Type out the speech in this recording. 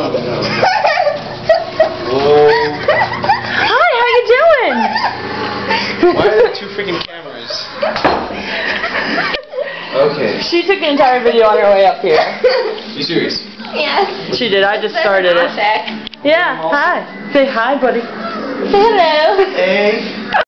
Whoa. Hi, how you doing? Why are there two freaking cameras? Okay. She took the entire video on her way up here. You serious? Yes. She did. I just started it. Ashek. Yeah. Hi. Say hi, buddy. Say hello. Hey.